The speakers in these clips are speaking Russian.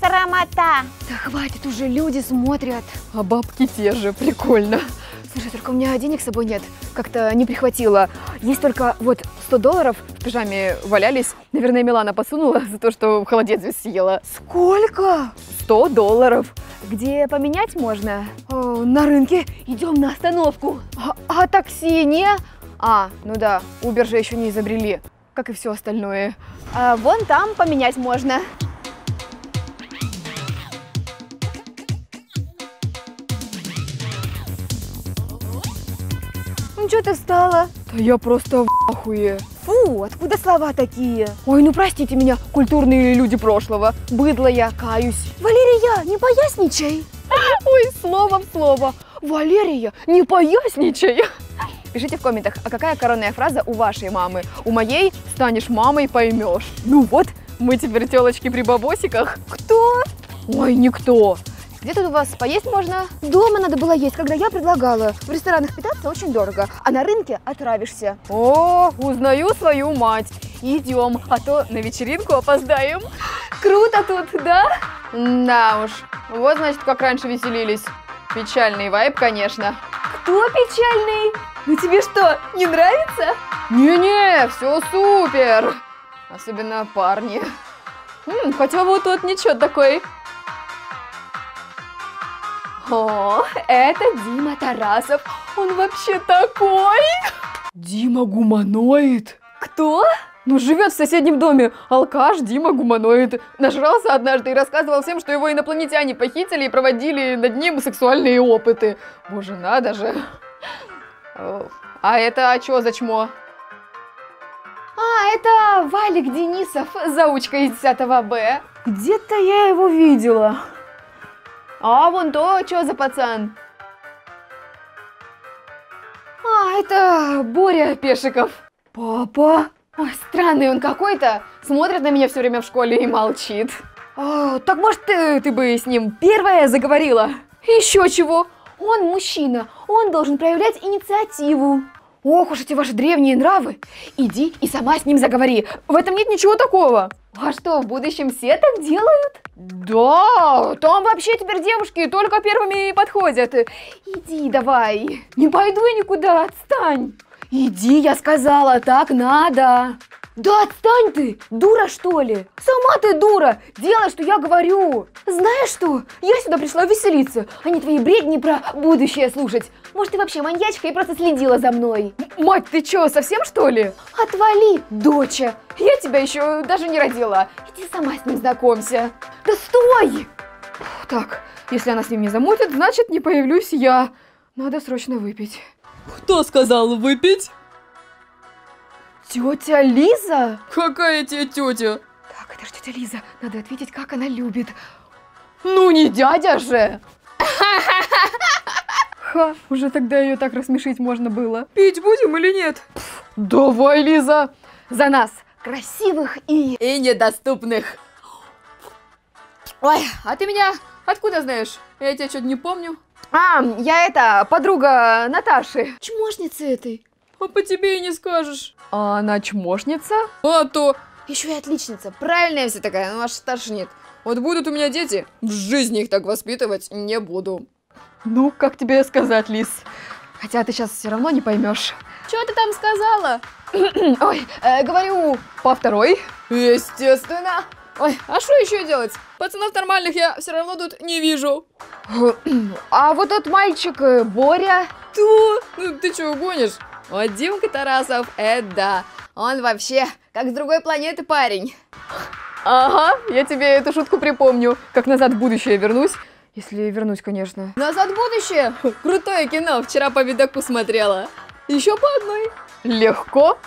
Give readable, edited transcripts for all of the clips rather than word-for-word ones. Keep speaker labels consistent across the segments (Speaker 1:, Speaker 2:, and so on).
Speaker 1: трамота.
Speaker 2: Да хватит уже, люди смотрят.
Speaker 3: А бабки те же, прикольно.
Speaker 2: Слушай, только у меня денег с собой нет. Как-то не прихватила. Есть только вот $100 в пижаме валялись. Наверное, Милана подсунула за то, что холодец весь съела.
Speaker 3: Сколько?
Speaker 2: $100. Где поменять можно? На рынке. Идем на остановку. А такси не? Ну да, Uber же еще не изобрели, как и все остальное. Вон там поменять можно. Ну что ты встала?
Speaker 3: Да я просто в ахуе.
Speaker 2: Фу, откуда слова такие?
Speaker 3: Ой, ну простите меня, культурные люди прошлого.
Speaker 2: Быдло я, каюсь. Валерия, не поясничай.
Speaker 3: Ой, слово в слово. Валерия, не поясничай.
Speaker 2: Пишите в комментах, а какая коронная фраза у вашей мамы? У моей станешь мамой, поймешь.
Speaker 3: Ну вот, мы теперь телочки при бабосиках.
Speaker 2: Кто?
Speaker 3: Ой, никто.
Speaker 2: Где тут у вас поесть можно? Дома надо было есть, когда я предлагала. В ресторанах питаться очень дорого, а на рынке отравишься.
Speaker 3: О, узнаю свою мать. Идем, а то на вечеринку опоздаем.
Speaker 2: Круто тут, да?
Speaker 3: Да уж, вот значит, как раньше веселились. Печальный вайб, конечно.
Speaker 2: Кто печальный? Ну тебе что, не нравится?
Speaker 3: Не-не, все супер. Особенно парни. Хотя вот тот ничего такой.
Speaker 2: О, это Дима Тарасов. Он вообще такой.
Speaker 3: Дима гуманоид.
Speaker 2: Кто?
Speaker 3: Ну, живет в соседнем доме. Алкаш Дима гуманоид. Нажрался однажды и рассказывал всем, что его инопланетяне похитили и проводили над ним сексуальные опыты. Боже, надо же. А это что за чмо?
Speaker 2: Это Валик Денисов, заучка из 10 Б.
Speaker 3: Где-то я его видела.
Speaker 2: А вон то, что за пацан? Это Боря Пешиков.
Speaker 3: Папа?
Speaker 2: Ой, странный он какой-то. Смотрит на меня все время в школе и молчит.
Speaker 3: Так может ты бы с ним первая заговорила?
Speaker 2: Еще чего? Он мужчина, он должен проявлять инициативу.
Speaker 3: Ох уж эти ваши древние нравы. Иди и сама с ним заговори. В этом нет ничего такого.
Speaker 2: А что, в будущем все так делают?
Speaker 3: Да, там вообще теперь девушки только первыми подходят.
Speaker 2: Иди давай. Не пойду я никуда, отстань.
Speaker 3: Иди, я сказала, так надо.
Speaker 2: Да отстань ты, дура что ли?
Speaker 3: Сама ты дура, делай, что я говорю.
Speaker 2: Знаешь что, я сюда пришла веселиться, а не твои бредни про будущее слушать. Может, ты вообще маньячка и просто следила за мной?
Speaker 3: Мать, ты чё, совсем что ли?
Speaker 2: Отвали, доча, я тебя еще даже не родила. Иди сама с ним знакомься. Да стой!
Speaker 3: Так, если она с ним не замутит, значит не появлюсь я. Надо срочно выпить.
Speaker 1: Кто сказал выпить?
Speaker 3: Тетя Лиза?
Speaker 1: Какая тебе тетя?
Speaker 3: Так, это же тетя Лиза. Надо ответить, как она любит. Ну не дядя же! Ха, уже тогда ее так рассмешить можно было.
Speaker 1: Пить будем или нет?
Speaker 3: Давай, Лиза! За нас, красивых и
Speaker 1: недоступных.
Speaker 3: Ой, а ты меня откуда знаешь? Я тебя что-то не помню.
Speaker 2: Я подруга Наташи.
Speaker 3: Чмошница этой. А по тебе и не скажешь. А она чмошница?
Speaker 1: А то.
Speaker 2: Еще и отличница. Правильная вся такая, ну аж тошнит.
Speaker 1: Вот будут у меня дети, в жизни их так воспитывать не буду.
Speaker 3: Ну, как тебе сказать, Лиз? Хотя ты сейчас все равно не поймешь.
Speaker 2: Что ты там сказала?
Speaker 3: Ой, говорю, по второй.
Speaker 1: Естественно. Ой, а что еще делать? Пацанов нормальных я все равно тут не вижу.
Speaker 2: А вот тот мальчик Боря.
Speaker 1: Кто? Ну ты что, гонишь? Вот Димка Тарасов, это да. Он вообще как с другой планеты парень.
Speaker 3: Ага, я тебе эту шутку припомню. Как назад в будущее вернусь. Если вернусь, конечно.
Speaker 1: Назад в будущее? Крутое кино, вчера по видоку смотрела. Еще по одной.
Speaker 3: Легко.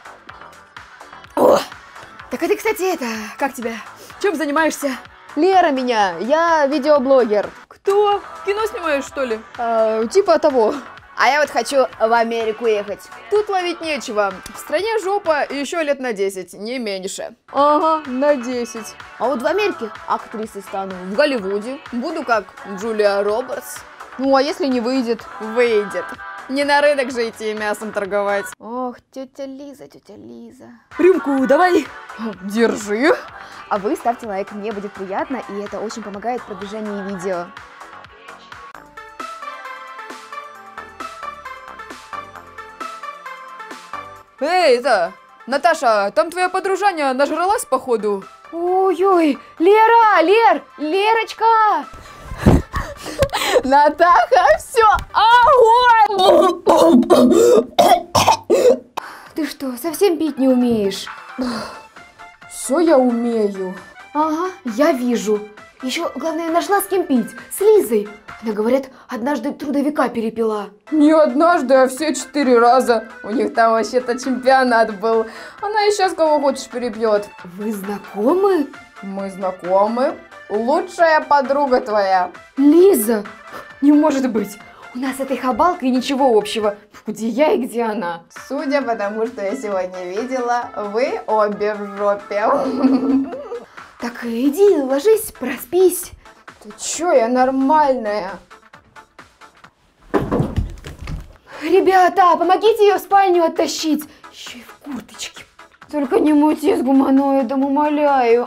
Speaker 2: О, так а ты, кстати, как тебя? Чем занимаешься?
Speaker 3: Лера меня, я видеоблогер.
Speaker 1: Кто? Кино снимаешь, что ли?
Speaker 3: Типа того.
Speaker 2: А я вот хочу в Америку ехать.
Speaker 1: Тут ловить нечего. В стране жопа и еще лет на 10, не меньше.
Speaker 3: Ага, на 10.
Speaker 2: А вот в Америке актрисой стану. В Голливуде.
Speaker 1: Буду как Джулия Робертс.
Speaker 3: Ну, а если не выйдет?
Speaker 1: Выйдет. Не на рынок же идти мясом торговать.
Speaker 2: Ох, тетя Лиза, тетя Лиза.
Speaker 1: Рюмку давай.
Speaker 3: Держи.
Speaker 2: А вы ставьте лайк, мне будет приятно, и это очень помогает в продвижении видео.
Speaker 3: Эй, это... Наташа, там твоя подружаня нажралась, походу?
Speaker 2: Ой-ой, Лера, Лерочка!
Speaker 1: Натаха, все, огонь!
Speaker 2: Ты что, совсем пить не умеешь?
Speaker 3: Все я умею.
Speaker 2: Ага, я вижу. Еще, главное, нашла с кем пить. С Лизой. Она, говорят, однажды трудовика перепила.
Speaker 3: Не однажды, а все 4 раза. У них там вообще-то чемпионат был. Она и сейчас кого хочешь перебьет.
Speaker 2: Вы знакомы?
Speaker 3: Мы знакомы. Лучшая подруга твоя.
Speaker 2: Лиза? Не может быть. У нас с этой хабалкой ничего общего. Где я и где она?
Speaker 3: Судя по тому, что я сегодня видела, вы обе в жопе.
Speaker 2: Так иди, ложись, проспись.
Speaker 3: Ты чё, я нормальная.
Speaker 2: Ребята, помогите ее в спальню оттащить. Еще и в курточке. Только не мути с гуманоидом, умоляю.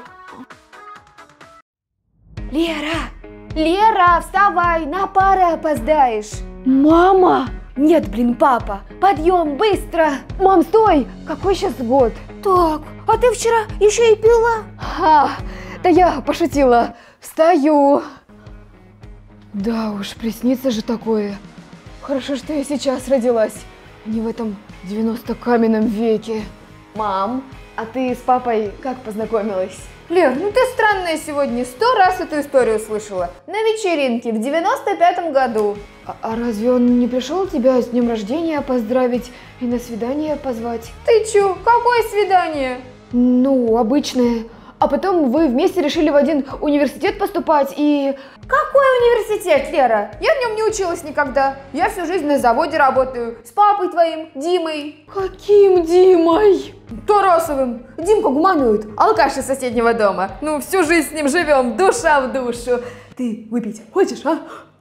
Speaker 2: Лера, вставай, на пары опоздаешь. Мама! Нет, блин, папа, подъем, быстро. Мам, стой, какой сейчас год? Так, а ты вчера еще и пила? Да я пошутила. Встаю. Да уж, приснится же такое. Хорошо, что я сейчас родилась, а не в этом 90-каменном веке. Мам, а ты с папой как познакомилась?
Speaker 1: Лер, ну ты странная сегодня, 100 раз эту историю слышала. На вечеринке в 95-м году.
Speaker 2: А разве он не пришел тебя с днем рождения поздравить и на свидание позвать?
Speaker 1: Ты чё, какое свидание?
Speaker 2: Ну, обычное. А потом вы вместе решили в один университет поступать и...
Speaker 1: Какой университет, Лера? Я в нем не училась никогда. Я всю жизнь на заводе работаю. С папой твоим, Димой.
Speaker 2: Каким Димой?
Speaker 1: Тарасовым. Димка гуманоид, алкаш из соседнего дома. Ну, всю жизнь с ним живем, душа в душу. Ты выпить хочешь, а?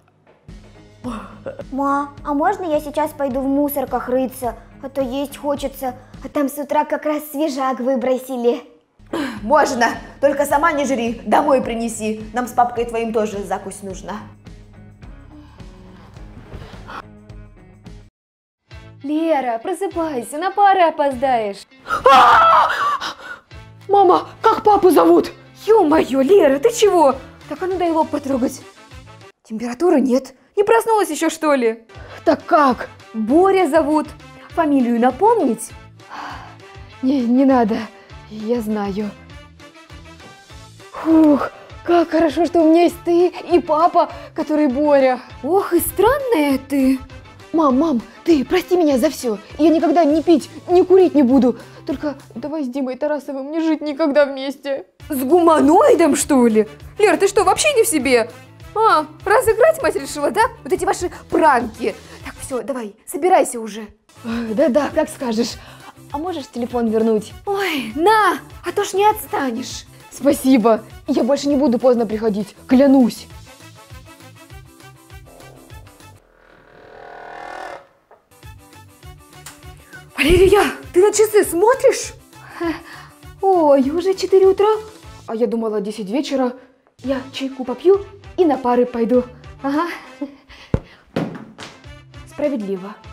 Speaker 4: Ма, а можно я сейчас пойду в мусорках рыться? А то есть хочется, а там с утра как раз свежак выбросили.
Speaker 1: Можно, только сама не жри, домой принеси. Нам с папкой твоим тоже закусь нужно.
Speaker 2: Лера, просыпайся, на пары опоздаешь.
Speaker 3: Мама, как папу зовут?
Speaker 2: Ё-моё, Лера, ты чего? Так а ну дай лоб потрогать. Температуры нет. Не проснулась еще, что ли?
Speaker 3: Так как?
Speaker 2: Боря зовут. Фамилию напомнить? Не надо. Я знаю. Фух, как хорошо, что у меня есть ты и папа, который Боря. Ох, и странная ты. Мам, ты прости меня за все. Я никогда не пить, не курить не буду. Только давай с Димой Тарасовым не жить никогда вместе.
Speaker 1: С гуманоидом, что ли? Лер, ты что, вообще не в себе? А, разыграть мать решила, да? Вот эти ваши пранки. Так, все, давай, собирайся уже.
Speaker 2: Да-да, как скажешь. А можешь телефон вернуть?
Speaker 1: Ой, на, а то ж не отстанешь.
Speaker 2: Спасибо. Я больше не буду поздно приходить, клянусь.
Speaker 1: Валерия, ты на часы смотришь?
Speaker 2: Ой, уже 4 утра. А я думала 10 вечера. Я чайку попью и на пары пойду. Ага. Справедливо.